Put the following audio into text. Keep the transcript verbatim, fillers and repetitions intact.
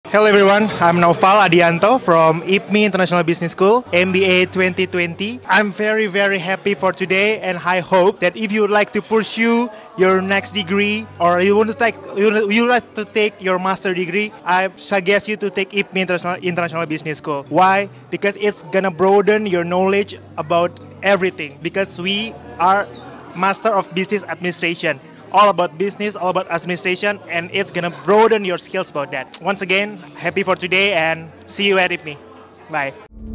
Hello everyone, I'm Naufal Adianto from I P M I International Business School, M B A twenty twenty. I'm very very happy for today, and I hope that if you would like to pursue your next degree, or you want to take you you would like to take your master degree, I suggest you to take I P M I International International Business School. Why? Because it's gonna broaden your knowledge about everything. Because we are Master of Business Administration. All about business, all about administration, and it's gonna broaden your skills about that. Once again, happy for today and see you at I P M I. Bye.